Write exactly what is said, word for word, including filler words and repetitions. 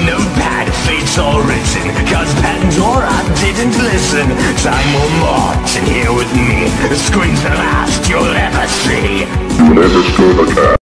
no bad fate's all written, cause Pandora didn't listen. Time will march, and here with me, the screen's the last you'll ever see. You will never screw the cat.